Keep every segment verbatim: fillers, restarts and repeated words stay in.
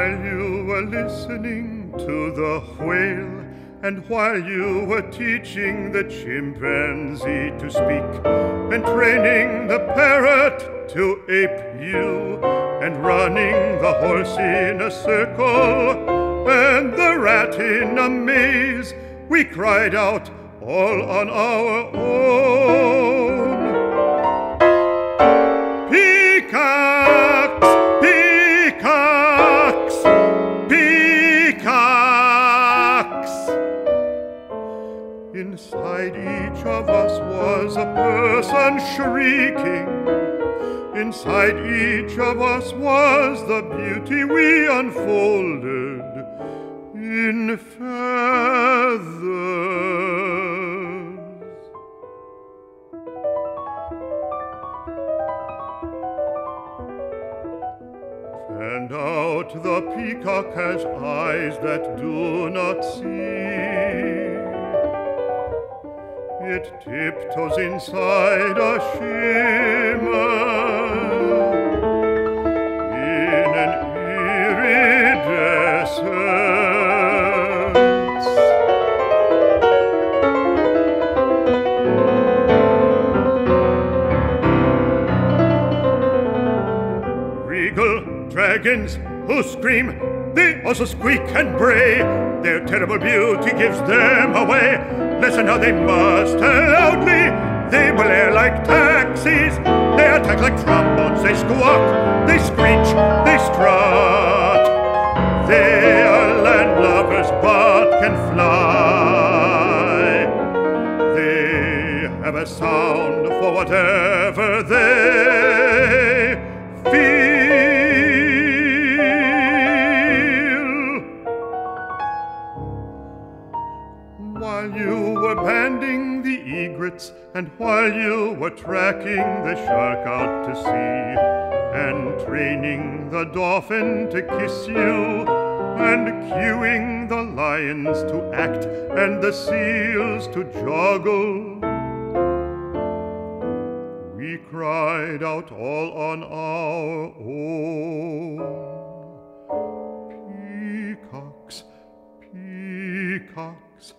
While you were listening to the whale, and while you were teaching the chimpanzee to speak, and training the parrot to ape you, and running the horse in a circle, and the rat in a maze, we cried out all on our own. Peacocks! Peacocks! Peacocks! Inside each of us was a person shrieking. Inside each of us was the beauty we unfolded in feathers. And out the peacock has eyes that do not see. It tiptoes inside a shimmer in an iridescence. Regal dragons who scream, they also squeak and bray. Their terrible beauty gives them away. Listen how they muster loudly. They blare like taxis. They attack like trombones. They squawk, they screech, they strut. They are landlubbers but can fly. They have a sound for whatever they feel. While you were banding the egrets, and while you were tracking the shark out to sea, and training the dolphin to kiss you, and cueing the lions to act, and the seals to joggle, we cried out all on our own. Peacocks, peacocks,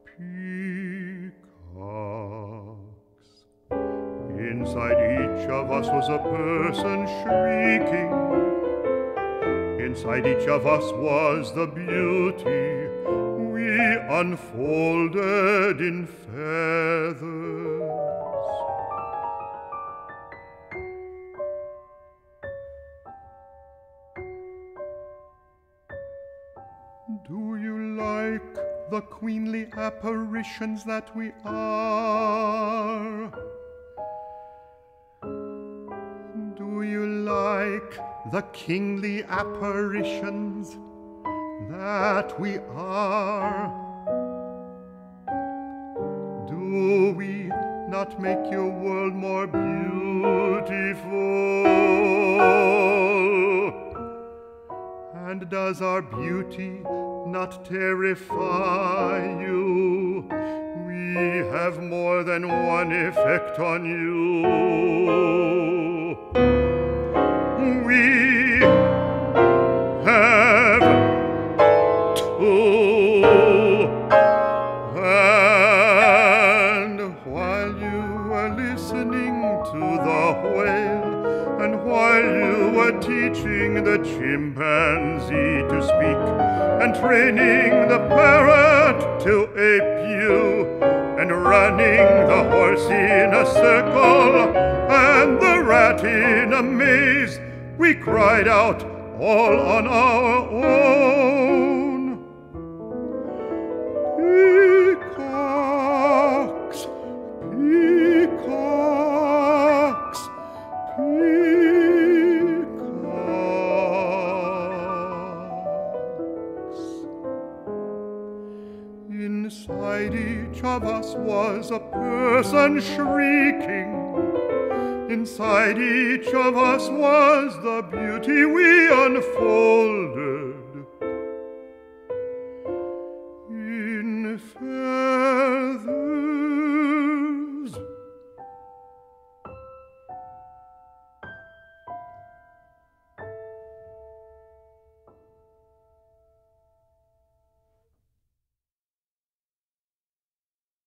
peacocks. Inside each of us was a person shrieking. Inside each of us was the beauty we unfolded in feathers. Do you like the queenly apparitions that we are? Do you like the kingly apparitions that we are? Do we not make your world more beautiful? And does our beauty not terrify you? We have more than one effect on you. We have two. And while you were listening to the whale, and while you were teaching the chimpanzee to speak, and training the parrot to ape you, and running the horse in a circle, and the rat in a maze, we cried out all on our own. Peacocks, peacocks, peacocks. Inside each of us was a person shrieking. Inside each of us was the beauty we unfolded